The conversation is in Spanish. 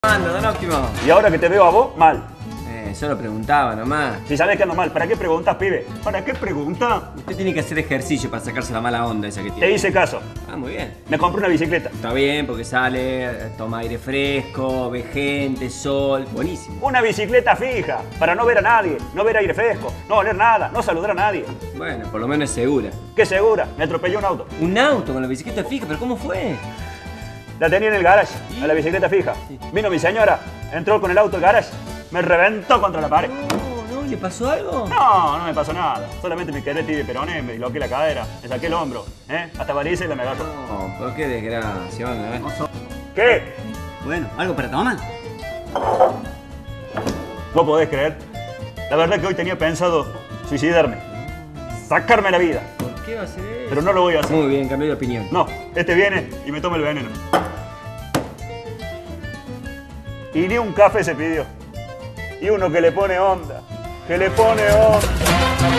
Ando, don Óptimo. Y ahora que te veo a vos, mal. Solo preguntaba nomás. Si sabés que ando mal, ¿para qué preguntas, pibe? ¿Para qué preguntas? Usted tiene que hacer ejercicio para sacarse la mala onda esa que tiene. Te hice caso. Ah, muy bien. Me compré una bicicleta. Está bien, porque sale, toma aire fresco, ve gente, sol. Buenísimo. Una bicicleta fija, para no ver a nadie, no ver aire fresco, no oler nada, no saludar a nadie. Bueno, por lo menos es segura. ¿Qué segura? Me atropelló un auto. Un auto con la bicicleta fija, pero ¿cómo fue? La tenía en el garage, a la bicicleta fija. Sí. Vino mi señora, entró con el auto al garage, me reventó contra la pared. No, ¿le pasó algo? No, no me pasó nada. Solamente me quedé tibio peroné, me disloqué la cadera, me saqué el hombro, hasta varices la me agarró. No, pero qué desgracia, ¿eh? ¿Qué? Bueno, ¿algo para tomar? ¿Vos podés creer? La verdad que hoy tenía pensado suicidarme, sacarme la vida, ¿Por qué va a ser eso? pero no lo voy a hacer. Muy bien, cambié de opinión. No, este viene y me toma el veneno. Y ni un café se pidió. Y uno que le pone onda, que le pone onda.